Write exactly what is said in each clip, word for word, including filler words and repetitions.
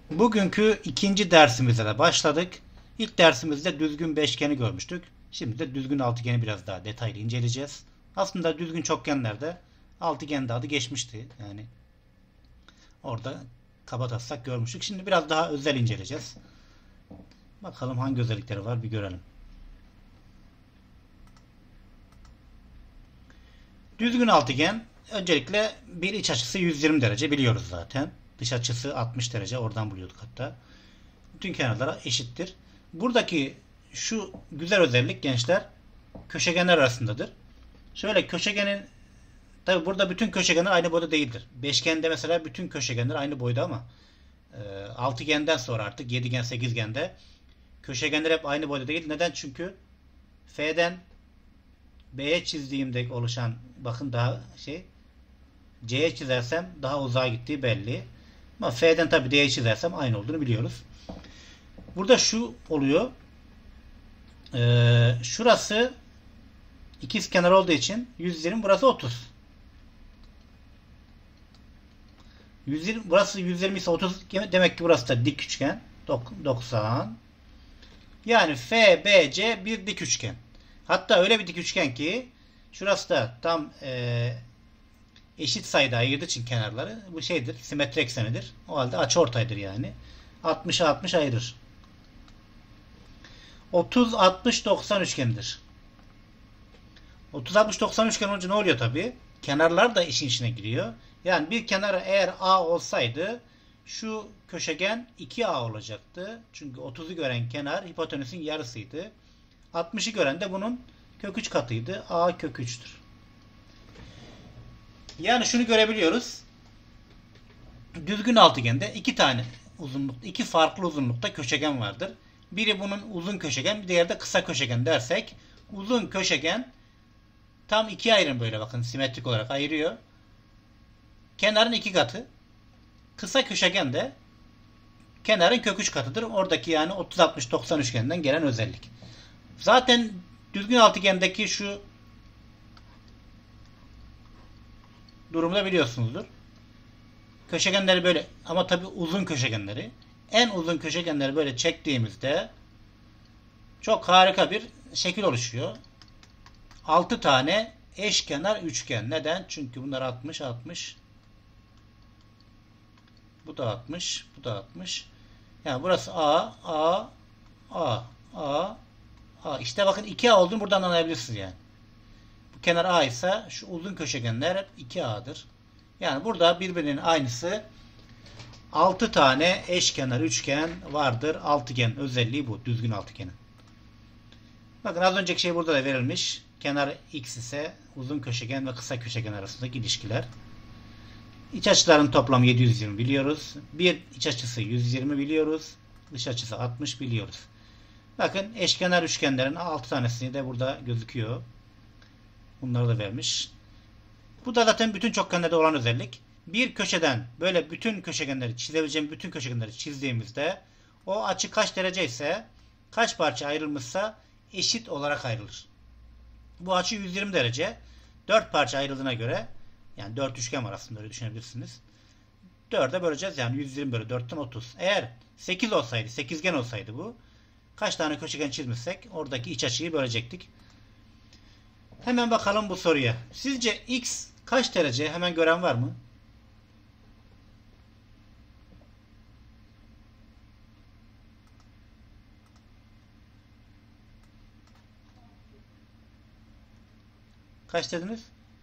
Bugünkü ikinci dersimize de başladık. İlk dersimizde düzgün beşgeni görmüştük. Şimdi de düzgün altıgeni biraz daha detaylı inceleyeceğiz. Aslında düzgün çokgenlerde altıgen de adı geçmişti. Yani orada kabataslak görmüştük. Şimdi biraz daha özel inceleyeceğiz. Bakalım hangi özellikleri var bir görelim. Düzgün altıgen öncelikle bir iç açısı yüz yirmi derece biliyoruz zaten. Dış açısı altmış derece, oradan buluyorduk hatta. Bütün kenarlara eşittir. Buradaki şu güzel özellik gençler köşegenler arasındadır. Şöyle köşegenin, tabi burada bütün köşegenler aynı boyda değildir. Beşgende mesela bütün köşegenler aynı boyda ama e, altıgenden sonra artık yedigen sekizgende köşegenler hep aynı boyda değil. Neden? Çünkü F'den B'ye çizdiğimde oluşan, bakın daha şey, C'ye çizersem daha uzağa gittiği belli. Ama F'den tabi D'ye çizersem aynı olduğunu biliyoruz. Burada şu oluyor. Ee, şurası ikizkenar olduğu için yüz yirmi, burası otuz. yüz yirmi, burası yüz yirmi ise otuz, demek ki burası da dik üçgen. doksan. Yani F B C bir dik üçgen. Hatta öyle bir dik üçgen ki şurası da tam e, eşit sayıda ayırdığı için kenarları bu şeydir, simetri eksenidir. O halde açıortaydır yani. altmışa altmış ayırır. otuz altmış doksan üçgenidir. otuz altmış doksan üçgen olunca ne oluyor tabi? Kenarlar da işin içine giriyor. Yani bir kenarı eğer A olsaydı şu köşegen iki A olacaktı. Çünkü otuzu gören kenar hipotenüsün yarısıydı. altmışı gören de bunun kök üç katıydı. A kök üç'tür. Yani şunu görebiliyoruz. Düzgün altıgende iki tane uzunluk, iki farklı uzunlukta köşegen vardır. Biri bunun uzun köşegen, bir diğeri de kısa köşegen dersek, uzun köşegen tam ikiye ayrım, böyle bakın simetrik olarak ayırıyor. Kenarın iki katı. Kısa köşegen de kenarın kök üç katıdır. Oradaki yani otuz altmış doksan üçgeninden gelen özellik. Zaten düzgün altıgendeki şu durumda biliyorsunuzdur. Köşegenleri böyle, ama tabi uzun köşegenleri, en uzun köşegenleri böyle çektiğimizde çok harika bir şekil oluşuyor. altı tane eşkenar üçgen. Neden? Çünkü bunlar altmış altmış. Bu da altmış, bu da altmış. Yani burası A, A, A, A, A. İşte bakın iki A olduğunu buradan anlayabilirsiniz yani. Bu kenar A ise şu uzun köşegenler hep iki A'dır. Yani burada birbirinin aynısı altı tane eşkenar üçgen vardır. Altıgen özelliği bu. Düzgün altıgenin. Bakın az önceki şey burada da verilmiş. Kenar X ise uzun köşegen ve kısa köşegen arasındaki ilişkiler. İç açıların toplamı yedi yüz yirmi biliyoruz. Bir iç açısı yüz yirmi biliyoruz. Dış açısı altmış biliyoruz. Bakın eşkenar üçgenlerin altı tanesini de burada gözüküyor. Bunları da vermiş. Bu da zaten bütün çokgenlerde olan özellik. Bir köşeden böyle bütün köşegenleri çizebileceğim bütün köşegenleri çizdiğimizde o açı kaç derece ise, kaç parça ayrılmışsa eşit olarak ayrılır. Bu açı yüz yirmi derece. dört parça ayrıldığına göre, yani dört üçgen var aslında, öyle düşünebilirsiniz. dörde böleceğiz, yani yüz yirmi bölü dörtten otuz. Eğer sekiz olsaydı, sekizgen olsaydı bu, kaç tane köşegen çizmişsek oradaki iç açıyı bölecektik. Hemen bakalım bu soruya. Sizce X kaç derece? Hemen gören var mı? Kaç dediniz?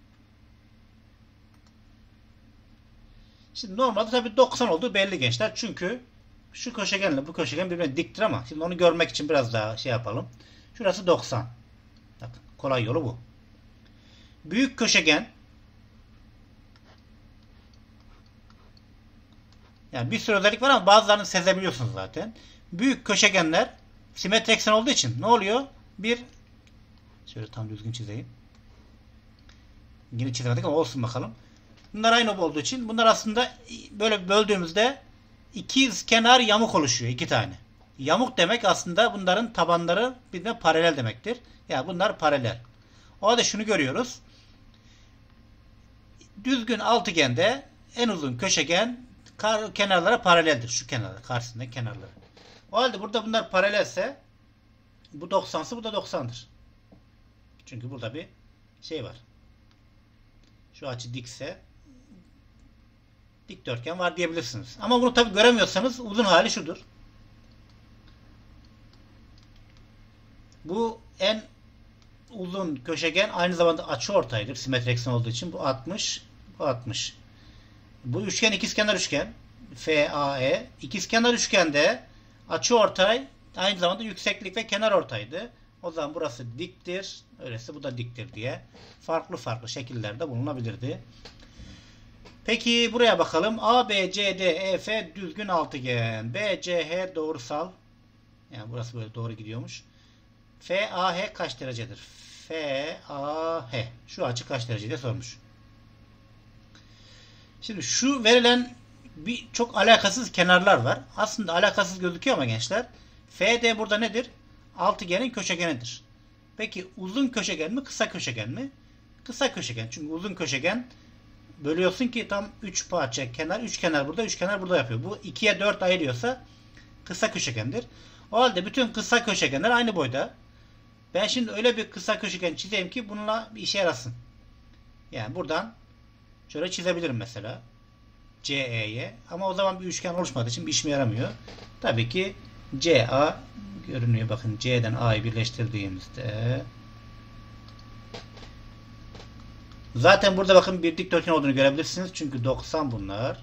Şimdi normalde tabii doksan olduğu belli gençler. Çünkü şu köşegenle bu köşegen birbirine diktir ama şimdi onu görmek için biraz daha şey yapalım. Şurası doksan. Bakın, kolay yolu bu. Büyük köşegen, yani bir sürü özellik var ama bazılarını sezebiliyorsunuz zaten. Büyük köşegenler simetri eksen olduğu için ne oluyor? Bir, şöyle tam düzgün çizeyim. Yine çizemedik ama olsun bakalım. Bunlar aynı olduğu için bunlar aslında böyle böldüğümüzde ikiz kenar yamuk oluşuyor. iki tane. Yamuk demek aslında bunların tabanları birbirine paralel demektir. Yani bunlar paralel. O halde şunu görüyoruz. Düzgün altıgende en uzun köşegen kar, kenarlara paraleldir. Şu kenarlara, karşısındaki kenarlara. O halde burada bunlar paralelse bu doksansa bu da doksandır. Çünkü burada bir şey var. Şu açı dikse dikdörtgen var diyebilirsiniz. Ama bunu tabi göremiyorsanız uzun hali şudur. Bu en uzun köşegen aynı zamanda açıortaydır. Simetri eksen olduğu için bu altmış, bu altmış. Bu üçgen ikizkenar üçgen. F A E. İkizkenar üçgende açıortay aynı zamanda yükseklik ve kenarortaydı. O zaman burası diktir. Öyleyse bu da diktir diye farklı farklı şekillerde bulunabilirdi. Peki buraya bakalım. A, B, C, D, E, F düzgün altıgen. B, C, H doğrusal. Yani burası böyle doğru gidiyormuş. F, A, H kaç derecedir? F, A, H. Şu açı kaç derece diye sormuş. Şimdi şu verilen bir çok alakasız kenarlar var. Aslında alakasız gözüküyor ama gençler. F D burada nedir? Altıgenin köşegenidir. Peki uzun köşegen mi, kısa köşegen mi? Kısa köşegen. Çünkü uzun köşegen bölüyorsun ki tam üç parça kenar, üç kenar burada, üç kenar burada yapıyor. Bu ikiye dört ayırıyorsa kısa köşegendir. O halde bütün kısa köşegenler aynı boyda. Ben şimdi öyle bir kısa köşegen çizeyim ki bununla bir işe yarasın. Yani buradan şöyle çizebilirim mesela. C E'ye. Ama o zaman bir üçgen oluşmadığı için bir işime yaramıyor. Tabii ki C A görünüyor. Bakın C'den A'yı birleştirdiğimizde zaten burada bakın bir dikdörtgen olduğunu görebilirsiniz. Çünkü doksan bunlar.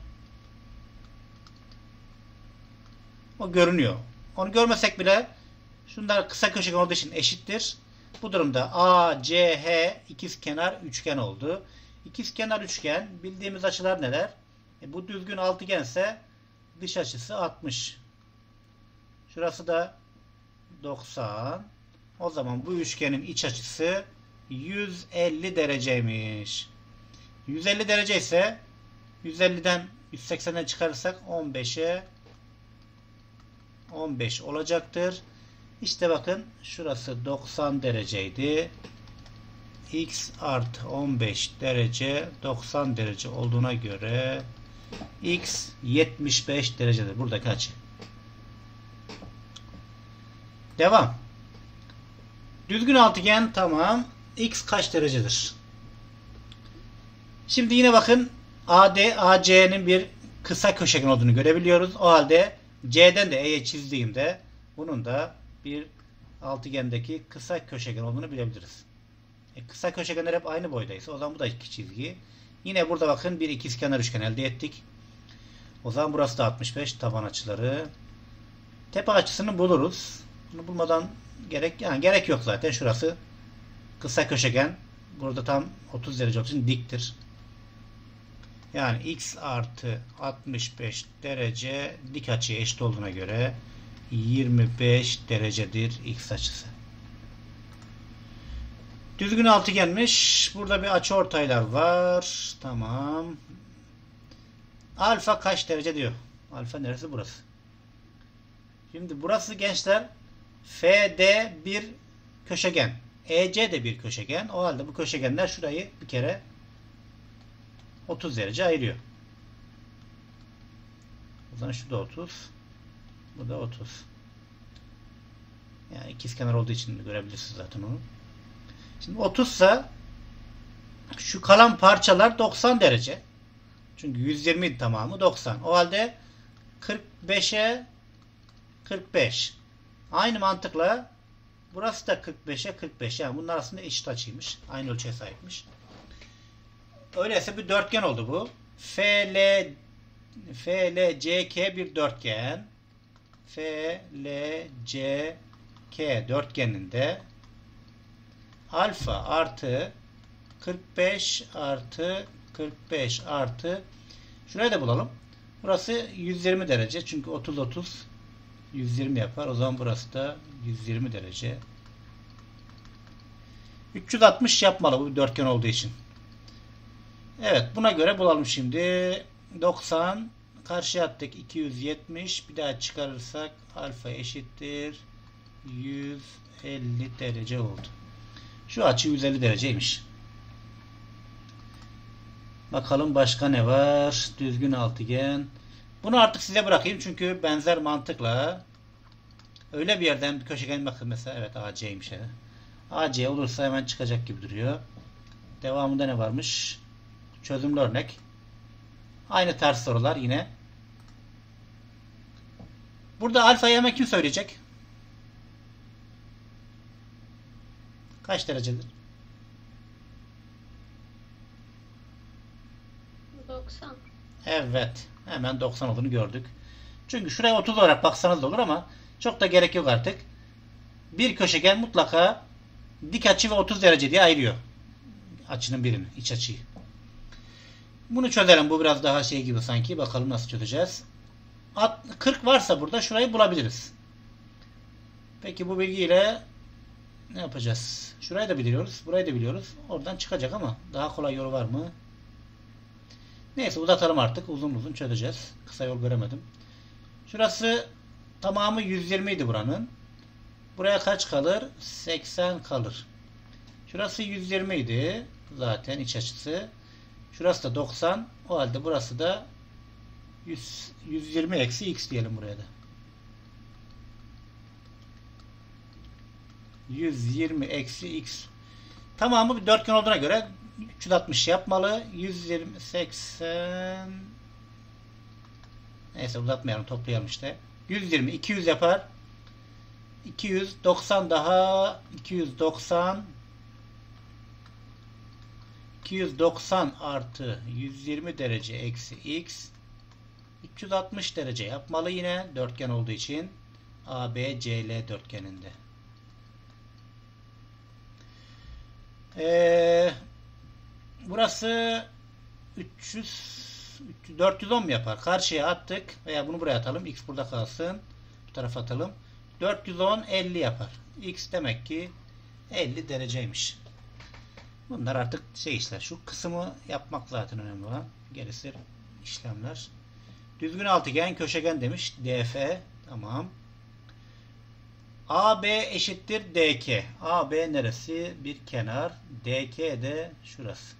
O görünüyor. Onu görmesek bile şunlar kısa köşegen olduğu için eşittir. Bu durumda A, C, H ikizkenar üçgen oldu. İkizkenar üçgen bildiğimiz açılar neler? E bu düzgün altıgense dış açısı altmış. Şurası da doksan. O zaman bu üçgenin iç açısı yüz elli dereceymiş. yüz elli derece ise yüz elliden yüz seksenden çıkarırsak on beşe on beş olacaktır. İşte bakın şurası doksan dereceydi. X artı on beş derece doksan derece olduğuna göre X yetmiş beş derecedir. Buradaki açı. Devam. Düzgün altıgen tamam. X kaç derecedir? Şimdi yine bakın A D, A C'nin bir kısa köşegen olduğunu görebiliyoruz. O halde C'den de E'ye çizdiğimde bunun da bir altıgendeki kısa köşegen olduğunu bilebiliriz. E, kısa köşegenler hep aynı boydaysa o zaman bu da iki çizgi. Yine burada bakın bir ikizkenar üçgen elde ettik. O zaman burası da altmış beş taban açıları. Tepe açısını buluruz. Bunu bulmadan gerek yani gerek yok zaten. Şurası kısa köşegen. Burada tam otuz derece olduğu için diktir. Yani x artı altmış beş derece dik açıya eşit olduğuna göre yirmi beş derecedir x açısı. Düzgün altıgenmiş. Burada bir açıortaylar var. Tamam. Alfa kaç derece diyor. Alfa neresi burası? Şimdi burası gençler F D bir köşegen. E C de bir köşegen. O halde bu köşegenler şurayı bir kere otuz derece ayırıyor. O zaman şu da otuz. Bu da otuz. Yani ikizkenar olduğu için görebilirsiniz zaten onu. Şimdi otuz ise şu kalan parçalar doksan derece. Çünkü yüz yirmi tamamı doksan. O halde kırk beşe kırk beş. Aynı mantıkla burası da kırk beşe kırk beş. Yani bunlar aslında eşit açıymış. Aynı ölçüye sahipmiş. Öyleyse bir dörtgen oldu bu. F L F L C K bir dörtgen. F L C K dörtgeninde alfa artı kırk beş artı kırk beş artı şurayı da bulalım. Burası yüz yirmi derece. Çünkü otuz otuz yüz yirmi yapar. O zaman burası da yüz yirmi derece. üç yüz altmış yapmalı bu bir dörtgen olduğu için. Evet, buna göre bulalım şimdi. doksan karşıya attık iki yüz yetmiş. Bir daha çıkarırsak alfa eşittir yüz elli derece oldu. Şu açı yüz elli dereceymiş. Bakalım başka ne var? Düzgün altıgen. Bunu artık size bırakayım çünkü benzer mantıkla öyle bir yerden bir köşegen bakın mesela evet A C'ymiş. A C olursa hemen çıkacak gibi duruyor. Devamında ne varmış? Çözümlü örnek. Aynı tarz sorular yine. Burada alfayı hemen kim söyleyecek? Kaç derecedir? doksan. Evet. Hemen doksan olduğunu gördük. Çünkü şuraya otuz olarak baksanız da olur ama çok da gerek yok artık. Bir köşegen mutlaka dik açı ve otuz derece diye ayırıyor. Açının birini. İç açıyı. Bunu çözelim. Bu biraz daha şey gibi sanki. Bakalım nasıl çözeceğiz. kırk varsa burada şurayı bulabiliriz. Peki bu bilgiyle ne yapacağız? Şurayı da biliyoruz. Burayı da biliyoruz. Oradan çıkacak ama daha kolay yolu var mı? Neyse uzatalım artık. Uzun uzun çözeceğiz. Kısa yol göremedim. Şurası tamamı yüz yirmi idi buranın. Buraya kaç kalır? seksen kalır. Şurası yüz yirmi idi. Zaten iç açısı. Şurası da doksan. O halde burası da yüz, yüz yirmi eksi x diyelim buraya da. yüz yirmi eksi x. Tamamı bir dörtgen olduğuna göre üç yüz altmış yapmalı. yüz yirmi, seksen. Neyse uzatmayalım, toplayalım işte. yüz yirmi, iki yüz yapar. iki yüz doksan daha. iki yüz doksan. iki yüz doksan artı yüz yirmi derece eksi x. üç yüz altmış derece yapmalı yine. Dörtgen olduğu için. A B C L dörtgeninde. Ee, burası üç yüz, dört yüz on mu yapar? Karşıya attık veya bunu buraya atalım. X burada kalsın. Bu tarafa atalım. dört yüz on elli yapar. X demek ki elli dereceymiş. Bunlar artık şey işler. Şu kısmı yapmak zaten önemli olan. Gerisi işlemler. Düzgün altıgen, köşegen demiş. D F. Tamam. A B eşittir D K. A B neresi? Bir kenar. D K de şurası.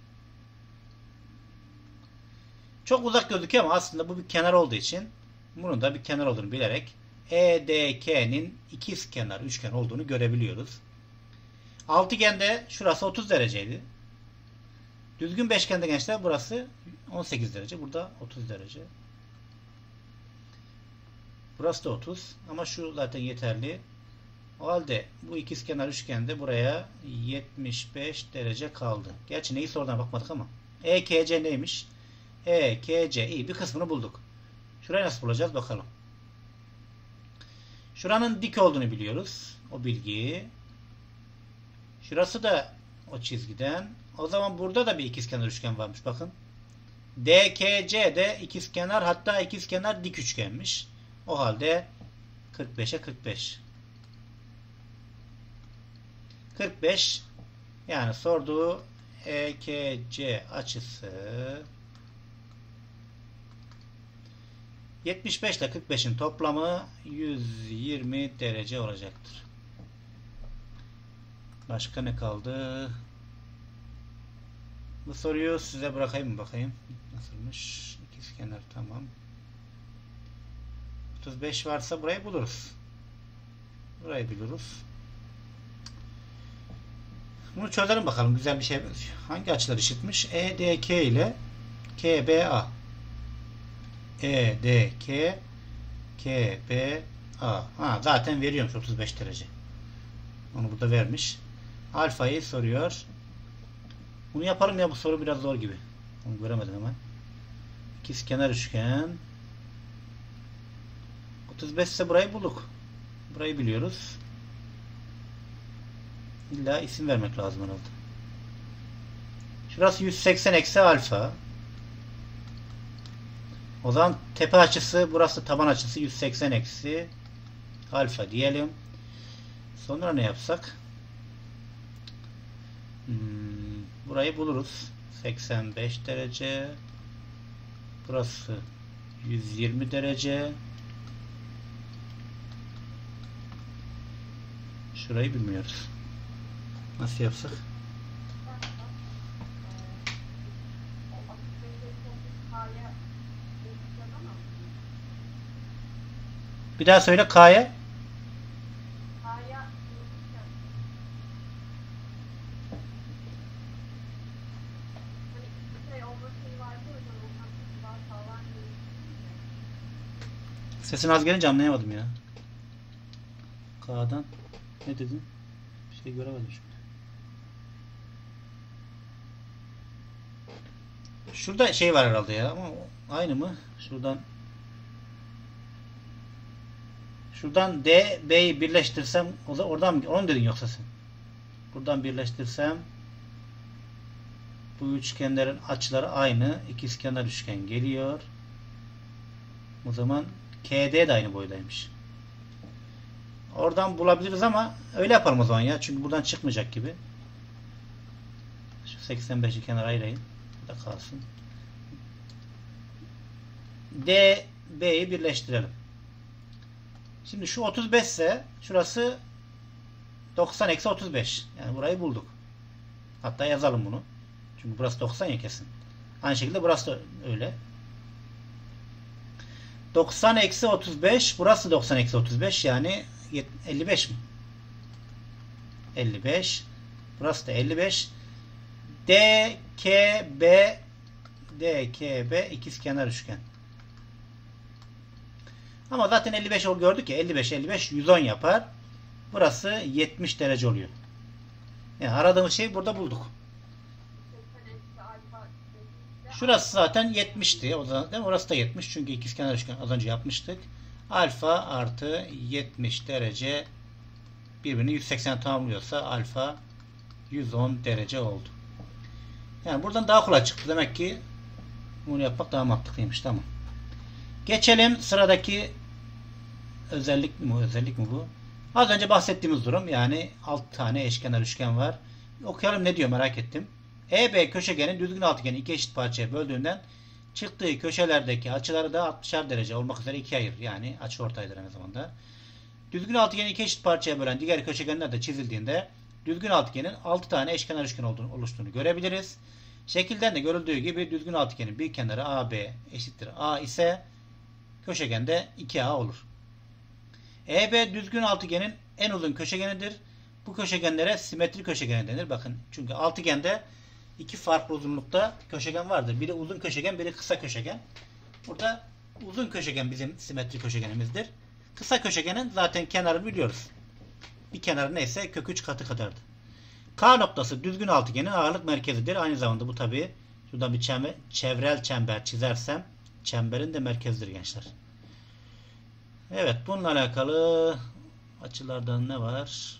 Çok uzak gözüküyor ama aslında bu bir kenar olduğu için bunun da bir kenar olduğunu bilerek E D K'nin ikizkenar üçgen olduğunu görebiliyoruz. Altıgende şurası otuz dereceydi. Düzgün beşgende gençler burası on sekiz derece. Burada otuz derece. Burası da otuz. Ama şu zaten yeterli. O halde bu ikizkenar üçgende buraya yetmiş beş derece kaldı. Gerçi neyi sorudan bakmadık ama. E K C neymiş? E K C iyi bir kısmını bulduk. Şurayı nasıl bulacağız bakalım. Şuranın dik olduğunu biliyoruz. O bilgiyi. Şurası da o çizgiden. O zaman burada da bir ikizkenar üçgen varmış. Bakın. D K C de ikizkenar, hatta ikizkenar dik üçgenmiş. O halde kırk beşe kırk beş. kırk beş yani sorduğu E K C açısı yetmiş beş ile kırk beşin toplamı yüz yirmi derece olacaktır. Başka ne kaldı? Bu soruyu size bırakayım mı bakayım? Nasılmış? İkizkenar tamam. otuz beş varsa burayı buluruz. Burayı buluruz. Bunu çözelim bakalım. Güzel bir şey benziyor. Hangi açılar eşitmiş? E D K ile K B A. E D K K B A. Ha, zaten veriyormuş otuz beş derece. Onu burada vermiş. Alfayı soruyor. Bunu yapalım ya, bu soru biraz zor gibi. Onu göremedim hemen. İkizkenar üçgen. otuz beş ise burayı bulduk. Burayı biliyoruz. İlla isim vermek lazım herhalde. Şurası yüz seksen eksi alfa. O zaman tepe açısı, burası taban açısı yüz seksen eksi alfa diyelim. Sonra ne yapsak? Hmm, burayı buluruz. seksen beş derece. Burası yüz yirmi derece. Şurayı bilmiyoruz. Nasıl yapsak? Bir daha söyle K'ya. A'ya hani şey overthink vardı hocam ondan daha sağlam gözüküyor. Sesin az gelince anlayamadım ya. K'dan. Ne dedin? Bir şey göremedim şimdi. Şurada şey var herhalde ya ama aynı mı? Şuradan Şuradan D, B'yi birleştirsem o da oradan mı? Onu mu dedin yoksa sen? Buradan birleştirsem bu üçgenlerin açıları aynı. İkizkenar üçgen geliyor. O zaman K D de aynı boydaymış. Oradan bulabiliriz ama öyle yapalım o zaman ya. Çünkü buradan çıkmayacak gibi. Şu seksen beşi kenara ayırayım. Burada kalsın. D, B'yi birleştirelim. Şimdi şu otuz beş ise şurası doksan eksi otuz beş. Yani burayı bulduk. Hatta yazalım bunu. Çünkü burası doksan ya kesin. Aynı şekilde burası da öyle. doksan eksi otuz beş. Burası doksan eksi otuz beş. Yani elli beş mi? elli beş. Burası da elli beş. D, K, B D, K, B ikizkenar üçgen. Ama zaten elli beş gördük ya. elli beş, elli beş, yüz on yapar. Burası yetmiş derece oluyor. Yani aradığımız şeyi burada bulduk. Şurası zaten yetmişti. O zaman, değil mi? Orası da yetmiş. Çünkü ikizkenar üçgen az önce yapmıştık. Alfa artı yetmiş derece birbirini yüz seksen tamamlıyorsa alfa yüz on derece oldu. Yani buradan daha kolay çıktı. Demek ki bunu yapmak daha mantıklıymış. Tamam. Geçelim sıradaki özellik mi bu? Özellik mi bu? Az önce bahsettiğimiz durum. Yani altı tane eşkenar üçgen var. Okuyalım ne diyor merak ettim. E B köşegenin düzgün altıgeni iki eşit parçaya böldüğünden çıktığı köşelerdeki açıları da altmışar derece olmak üzere ikiye ayır. Yani açıortaydır aynı zamanda. Düzgün altıgeni iki eşit parçaya bölen diğer köşegenler de çizildiğinde düzgün altıgenin altı tane eşkenar üçgen olduğunu, oluştuğunu görebiliriz. Şekilden de görüldüğü gibi düzgün altıgenin bir kenarı A B eşittir A ise köşegende iki A olur. E B düzgün altıgenin en uzun köşegenidir. Bu köşegenlere simetri köşegeni denir. Bakın çünkü altıgende iki farklı uzunlukta köşegen vardır. Biri uzun köşegen, biri kısa köşegen. Burada uzun köşegen bizim simetri köşegenimizdir. Kısa köşegenin zaten kenarını biliyoruz. Bir kenarı neyse kök üç katı kadardı. K noktası düzgün altıgenin ağırlık merkezidir. Aynı zamanda bu tabi şuradan bir çember, çevrel çember çizersem çemberin de merkezidir gençler. Evet bununla alakalı açılardan ne var?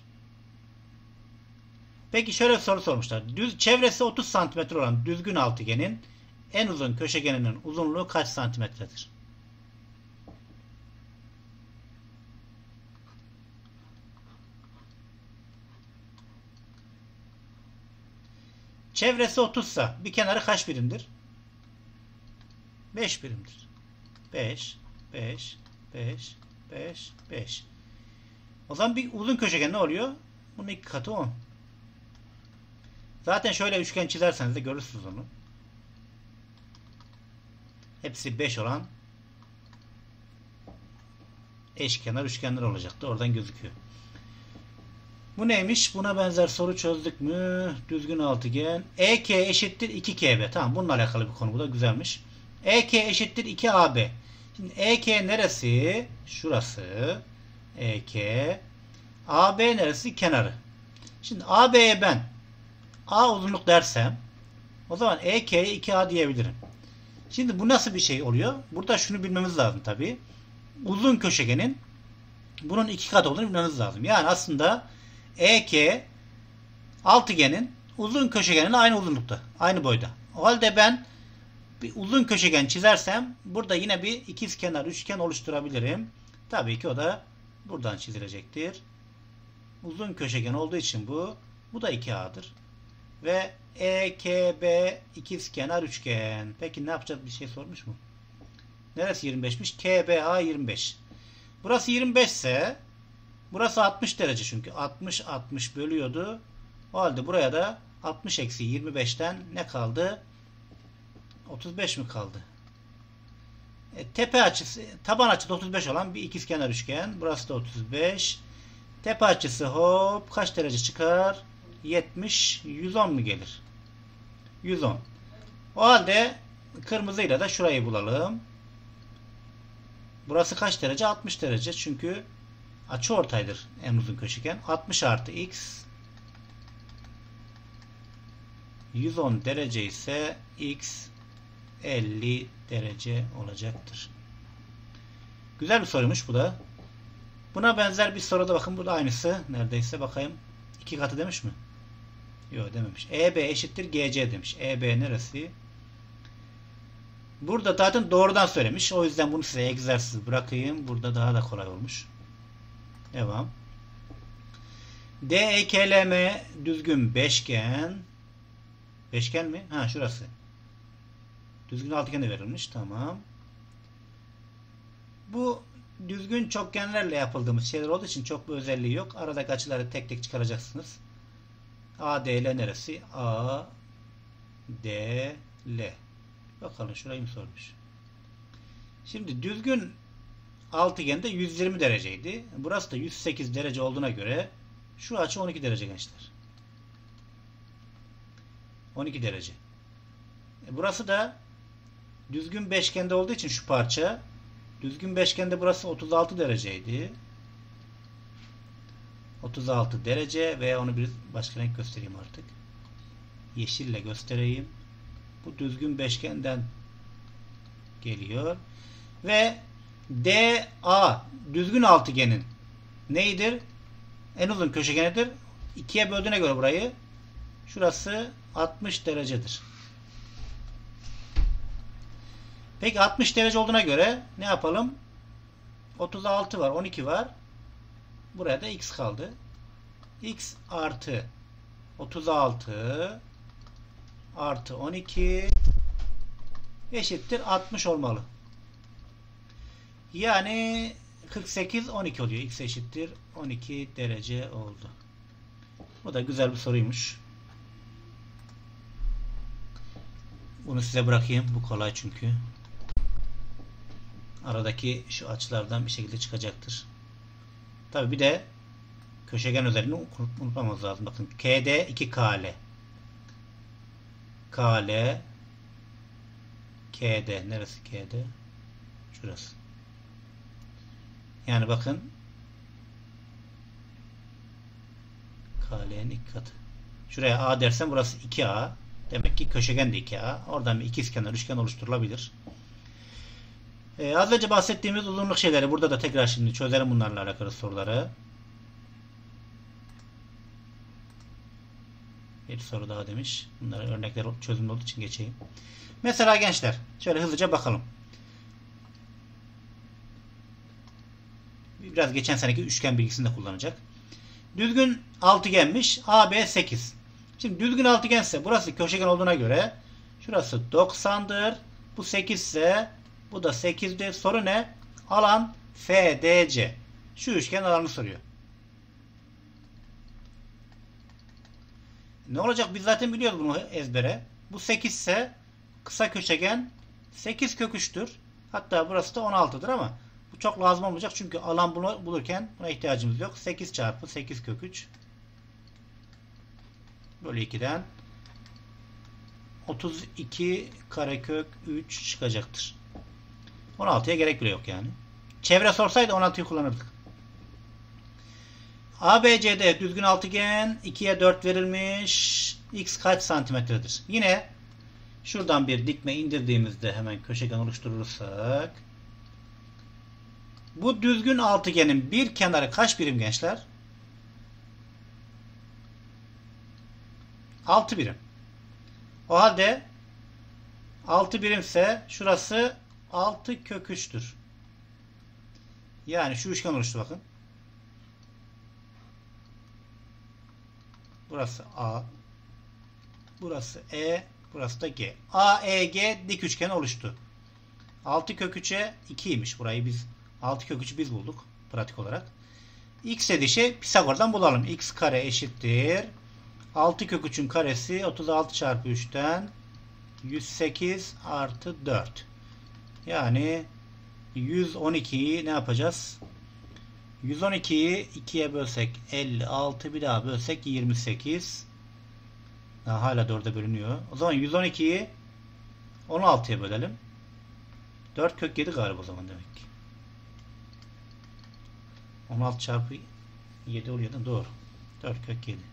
Peki şöyle bir soru sormuşlar. Düz, çevresi otuz santimetre olan düzgün altıgenin en uzun köşegeninin uzunluğu kaç santimetredir? Çevresi otuz ise bir kenarı kaç birimdir? beş birimdir. beş, beş, beş, beş, beş. O zaman bir uzun köşegen ne oluyor? Bunun iki katı on. Zaten şöyle üçgen çizerseniz de görürsünüz onu. Hepsi beş olan eşkenar üçgenler olacaktı. Oradan gözüküyor. Bu neymiş? Buna benzer soru çözdük mü? Düzgün altıgen. E K eşittir iki K B. Tamam bununla alakalı bir konu. Bu da güzelmiş. E K eşittir iki A B. Şimdi E K neresi? Şurası. E K. A B neresi? Kenarı. Şimdi A B'ye ben A uzunluk dersem o zaman E K'ye iki A diyebilirim. Şimdi bu nasıl bir şey oluyor? Burada şunu bilmemiz lazım tabii. Uzun köşegenin bunun iki katı olduğunu bilmemiz lazım. Yani aslında E K altıgenin uzun köşegenin aynı uzunlukta. Aynı boyda. O halde ben bir uzun köşegen çizersem burada yine bir ikizkenar üçgen oluşturabilirim. Tabii ki o da buradan çizilecektir. Uzun köşegen olduğu için bu. Bu da iki A'dır. Ve E K B ikizkenar üçgen. Peki ne yapacağız? Bir şey sormuş mu? Neresi yirmi beşmiş? K B A yirmi beş. Burası yirmi beş ise burası altmış derece çünkü. altmış altmış bölüyordu. O halde buraya da altmış eksi yirmi beşten ne kaldı? otuz beş mi kaldı? E, tepe açısı, taban açısı otuz beş olan bir ikizkenar üçgen. Burası da otuz beş. Tepe açısı hop kaç derece çıkar? yetmiş. yüz on mu gelir? yüz on. O halde kırmızıyla da şurayı bulalım. Burası kaç derece? altmış derece. Çünkü açıortaydır en uzun köşegen. altmış artı x yüz on derece ise x elli derece olacaktır. Güzel bir soruymuş bu da. Buna benzer bir soruda bakın, bu da aynısı. Neredeyse bakayım. iki katı demiş mi? Yok dememiş. E B eşittir G C demiş. E B neresi? Burada zaten doğrudan söylemiş. O yüzden bunu size egzersiz bırakayım. Burada daha da kolay olmuş. Devam. D E K L M düzgün beşgen. Beşgen mi? Ha şurası. Düzgün altıgen de verilmiş. Tamam. Bu düzgün çokgenlerle yapıldığımız şeyler olduğu için çok bir özelliği yok. Aradaki açıları tek tek çıkaracaksınız. A D L neresi? A D L. Bakalım şurayı mı sormuş. Şimdi düzgün altıgende yüz yirmi dereceydi. Burası da yüz sekiz derece olduğuna göre şu açı on iki derece gençler. on iki derece. Burası da düzgün beşgende olduğu için şu parça, düzgün beşgende burası otuz altı dereceydi. otuz altı derece ve onu bir başka renk göstereyim artık. Yeşille göstereyim. Bu düzgün beşgenden geliyor. Ve D A düzgün altıgenin neydir? En uzun köşegenidir. ikiye böldüğüne göre burayı, şurası altmış derecedir. Peki altmış derece olduğuna göre ne yapalım? otuz altı var, on iki var. Buraya da x kaldı. X artı otuz altı artı on iki eşittir altmış olmalı. Yani kırk sekiz on iki oluyor. X eşittir on iki derece oldu. Bu da güzel bir soruymuş. Bunu size bırakayım. Bu kolay çünkü. Aradaki şu açılardan bir şekilde çıkacaktır. Tabi bir de köşegen özelliğini unutmamamız lazım. Bakın K D iki K L. K L K D neresi K D? Şurası. Yani bakın K L'nin iki katı. Şuraya A dersem burası iki A. Demek ki köşegen de iki A. Oradan bir ikizkenar üçgen oluşturulabilir. Ee, az önce bahsettiğimiz uzunluk şeyleri burada da tekrar şimdi çözelim bunlarla alakalı soruları. Bir soru daha demiş. Bunların örnekleri çözümlü olduğu için geçeyim. Mesela gençler şöyle hızlıca bakalım. Biraz geçen seneki üçgen bilgisini de kullanacak. Düzgün altıgenmiş. A B sekiz. Şimdi düzgün altıgense burası köşegen olduğuna göre şurası doksandır. Bu sekiz ise bu da sekizdir. Soru ne? Alan F D C. Şu üçgen alanını soruyor. Ne olacak? Biz zaten biliyoruz bunu ezbere. Bu sekiz ise kısa köşegen sekiz kök üç'tür. Hatta burası da on altı'dır ama bu çok lazım olmayacak. Çünkü alan bunu bulurken buna ihtiyacımız yok. sekiz çarpı sekiz kök üç bölü iki'den otuz iki karekök üç çıkacaktır. on altı'ya gerek bile yok yani. Çevre sorsaydı on altı'yı kullanırdık. A B C D düzgün altıgen, iki'ye dört verilmiş. X kaç santimetredir? Yine şuradan bir dikme indirdiğimizde hemen köşegen oluşturursak bu düzgün altıgenin bir kenarı kaç birim gençler? altı birim. O halde altı birimse şurası altı kök üç'tür. Yani şu üçgen oluştu bakın. Burası A. Burası E. Burası da G. A E G dik üçgen oluştu. altı kök üç'e iki'ymiş. Burayı biz altı kök üç'ü biz bulduk pratik olarak. X dediği şey Pisagor'dan bulalım. X kare eşittir. altı kök üç'ün karesi otuz altı çarpı üç'ten yüz sekiz artı dört. Yani yüz on ikiyi ne yapacağız? yüz on ikiyi ikiye bölsek elli altı, bir daha bölsek yirmi sekiz. Daha hala dörde bölünüyor. O zaman yüz on ikiyi on altıya bölelim. dört kök yedi galiba o zaman demek ki. on altı çarpı yedi oluyor da doğru. dört kök yedi.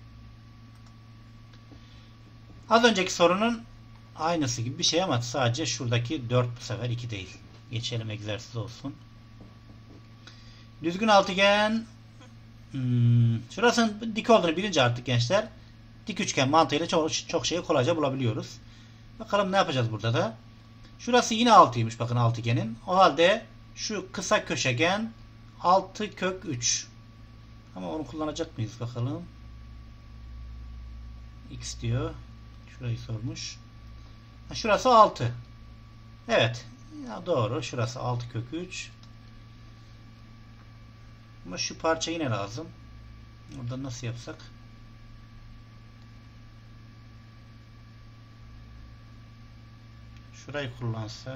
Az önceki sorunun aynısı gibi bir şey ama sadece şuradaki dört bu sefer iki değil. Geçelim, egzersiz olsun. Düzgün altıgen, hmm, şurasının dik olduğunu bilince artık gençler dik üçgen mantığıyla çok, çok şeyi kolayca bulabiliyoruz. Bakalım ne yapacağız burada da. Şurası yine altıymış bakın altıgenin. O halde şu kısa köşegen altı kök üç. Ama onu kullanacak mıyız bakalım. X diyor. Şurayı sormuş. Ha, şurası altı. Evet. Ya doğru. Şurası altı kök üç. Ama şu parça yine lazım. Orada nasıl yapsak? Şurayı kullansak.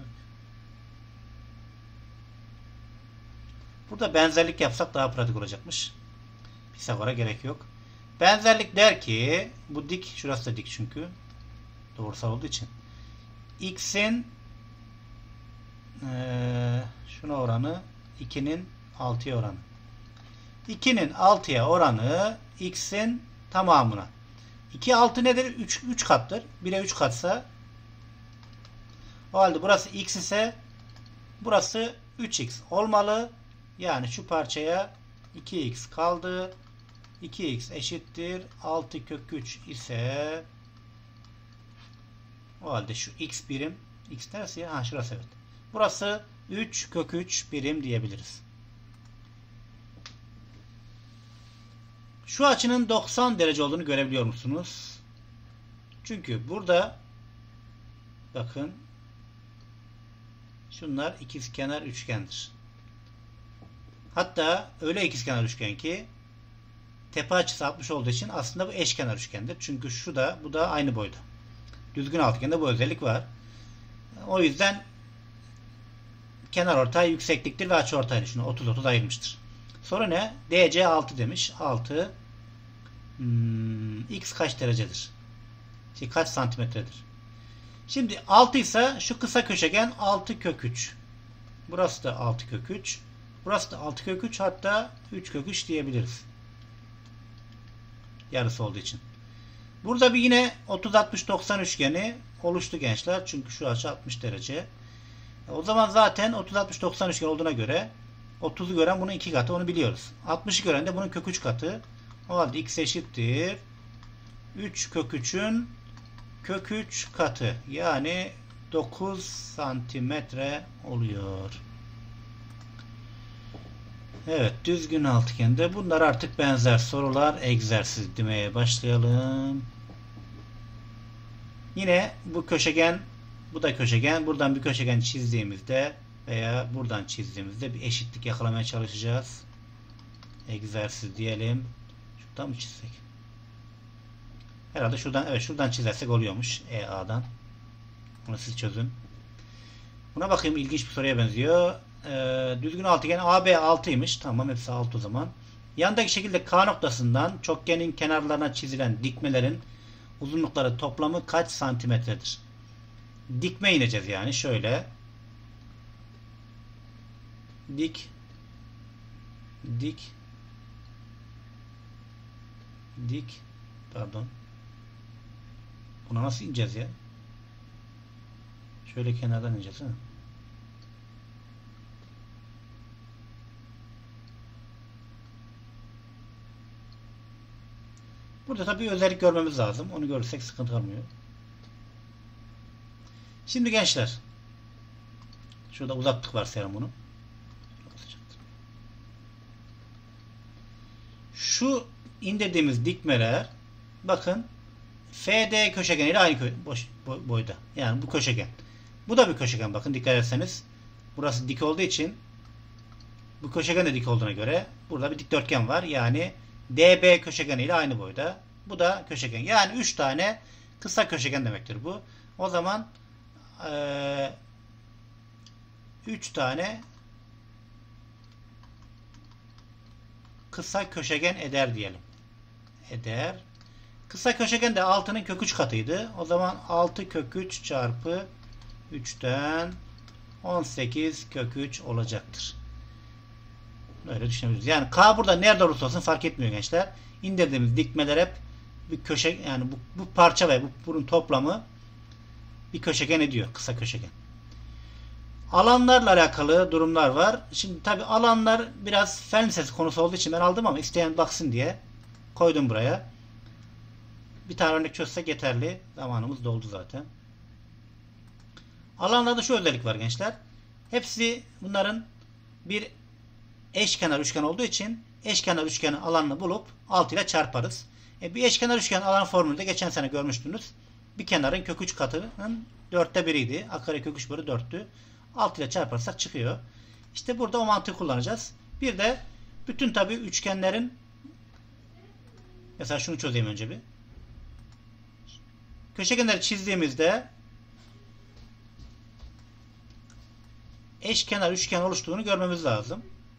Burada benzerlik yapsak daha pratik olacakmış. Pisagor'a gerek yok. Benzerlik der ki bu dik, şurası da dik çünkü. Doğrusal olduğu için. X'in ee, şuna oranı ikinin altıya oranı. ikinin altıya oranı X'in tamamına. iki altı nedir? üç, üç kattır. bire üç katsa o halde burası X ise burası üç x olmalı. Yani şu parçaya iki x kaldı. iki x eşittir altı kök üç ise o halde şu x birim, x neresi ya? Ha şurası, evet. Burası üç kök üç birim diyebiliriz. Şu açının doksan derece olduğunu görebiliyor musunuz? Çünkü burada bakın şunlar ikizkenar üçgendir. Hatta öyle ikizkenar üçgen ki tepe açısı altmış olduğu için aslında bu eşkenar üçgendir. Çünkü şu da bu da aynı boyda. Düzgün altıgende bu özellik var. O yüzden kenarortay yüksekliktir ve açıortay şunu otuz otuz ayırmıştır. Soru ne? D C altı demiş. altı hmm, X kaç derecedir? Şey, kaç santimetredir? Şimdi altı ise şu kısa köşegen altı kök üç. Burası da altı kök üç. Burası da altı kök üç, hatta üç kök üç diyebiliriz. Yarısı olduğu için. Burada bir yine otuz altmış doksan üçgeni oluştu gençler. Çünkü şu açı altmış derece. O zaman zaten otuz altmış doksan üçgen olduğuna göre otuzu gören bunun iki katı, onu biliyoruz. altmışı gören de bunun kök üç katı. O halde x eşittir üç kök üçün kök üç katı. Yani dokuz santimetre oluyor. Evet, düzgün altıgende bunlar artık benzer sorular. Egzersiz demeye başlayalım. Yine bu köşegen, bu da köşegen. Buradan bir köşegen çizdiğimizde veya buradan çizdiğimizde bir eşitlik yakalamaya çalışacağız. Egzersiz diyelim. Şuradan mı çizsek? Herhalde şuradan, evet şuradan çizersek oluyormuş. E A'dan. Bunu siz çözün. Buna bakayım, ilginç bir soruya benziyor. Ee, düzgün altıgen A B altıymış. Tamam, hepsi altı o zaman. Yandaki şekilde K noktasından çokgenin kenarlarına çizilen dikmelerin uzunlukları toplamı kaç santimetredir? Dikme ineceğiz yani. Şöyle. Dik. Dik. Dik. Pardon. Buna nasıl ineceğiz ya? Şöyle kenardan ineceğiz ha. Burada tabii özellik görmemiz lazım. Onu görürsek sıkıntı olmuyor. Şimdi gençler, şurada uzattık varsayalım bunu. Şu indirdiğimiz dikmeler bakın F D köşegeniyle aynı kö boş, boy boyda. Yani bu köşegen. Bu da bir köşegen. Bakın dikkat ederseniz. Burası dik olduğu için bu köşegen de dik olduğuna göre burada bir dikdörtgen var. Yani D B köşegeniyle aynı boyda. Bu da köşegen. Yani üç tane kısa köşegen demektir bu. O zaman ee, üç tane kısa köşegen eder diyelim. Eder. Kısa köşegen de altının kök üç katıydı. O zaman altı kök üç çarpı üçten on sekiz kök üç olacaktır. Böyle düşünebiliriz. Yani K burada nerede olursa olsun fark etmiyor gençler. İndirdiğimiz dikmeler hep bir köşe, yani bu, bu parça ve bu, bunun toplamı bir köşegen ediyor. Kısa köşegen. Alanlarla alakalı durumlar var. Şimdi tabi alanlar biraz fen lisesi konusu olduğu için ben aldım ama isteyen baksın diye koydum buraya. Bir tane örnek çözsek yeterli. Zamanımız doldu zaten. Alanlarda şu özellik var gençler. Hepsi bunların bir eşkenar üçgen olduğu için eşkenar üçgenin alanını bulup altı ile çarparız. E bir eşkenar üçgen alan formülde geçen sene görmüştünüz. Bir kenarın kök üç katının dörtte biriydi. A kare kök üç bölü dörttü. altı ile çarparsak çıkıyor. İşte burada o mantığı kullanacağız. Bir de bütün tabi üçgenlerin, mesela şunu çözeyim önce bir. Köşegenleri çizdiğimizde eşkenar üçgen oluştuğunu görmemiz lazım.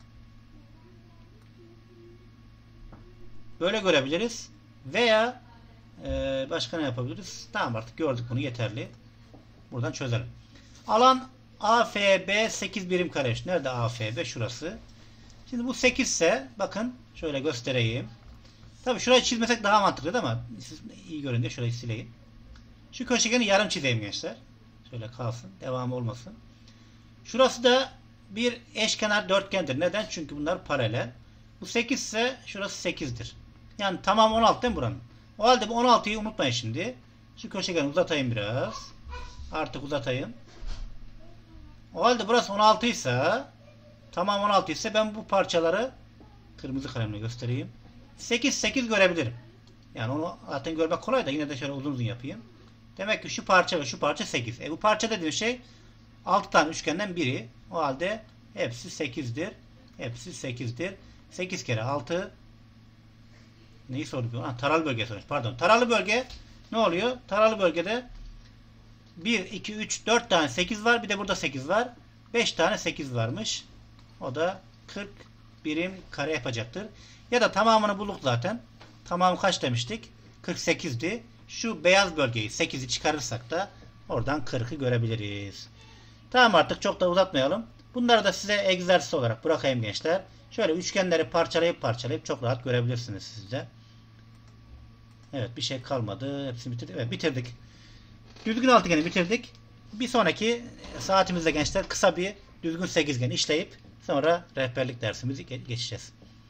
Böyle görebiliriz. Veya e, başka ne yapabiliriz? Tamam, artık gördük bunu, yeterli. Buradan çözelim. Alan A F B sekiz birim kare. Nerede A F B? Şurası. Şimdi bu sekiz ise bakın şöyle göstereyim. Tabii şurayı çizmesek daha mantıklı değil mi? Siz iyi görün diye şurayı sileyim. Şu köşegeni yarım çizeyim gençler. Şöyle kalsın. Devamı olmasın. Şurası da bir eşkenar dörtgendir. Neden? Çünkü bunlar paralel. Bu sekiz ise şurası sekizdir. Yani tamam on altı değil mi buranın? O halde bu on altıyı unutmayın şimdi. Şu köşegeni uzatayım biraz. Artık uzatayım. O halde burası on altı ise, tamam on altı ise ben bu parçaları kırmızı kalemle göstereyim. sekiz sekiz görebilirim. Yani onu zaten görmek kolay da yine de şöyle uzun uzun yapayım. Demek ki şu parça ve şu parça sekiz. E bu parça dediğim şey altı tane üçgenden biri. O halde hepsi sekizdir. Hepsi sekizdir. sekiz kere altı neyi sorduk? Ha, taralı bölge sonuç. Pardon. Taralı bölge ne oluyor? Taralı bölgede bir, iki, üç, dört tane sekiz var. Bir de burada sekiz var. beş tane sekiz varmış. O da kırk birim kare yapacaktır. Ya da tamamını bulduk zaten. Tamamı kaç demiştik? kırk sekizdi. Şu beyaz bölgeyi sekizi çıkarırsak da oradan kırkı görebiliriz. Tamam, artık çok da uzatmayalım. Bunları da size egzersiz olarak bırakayım gençler. Şöyle üçgenleri parçalayıp parçalayıp çok rahat görebilirsiniz siz de. Evet, bir şey kalmadı. Hepsini bitirdik. Evet, bitirdik. Düzgün altıgeni bitirdik. Bir sonraki saatimizde gençler kısa bir düzgün sekizgen işleyip sonra rehberlik dersimizi geçeceğiz.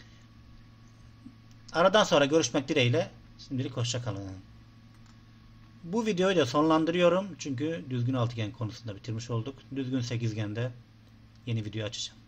Aradan sonra görüşmek dileğiyle. Şimdilik hoşça kalın. Bu videoyu da sonlandırıyorum. Çünkü düzgün altıgen konusunda bitirmiş olduk. Düzgün sekizgende yeni video açacağım.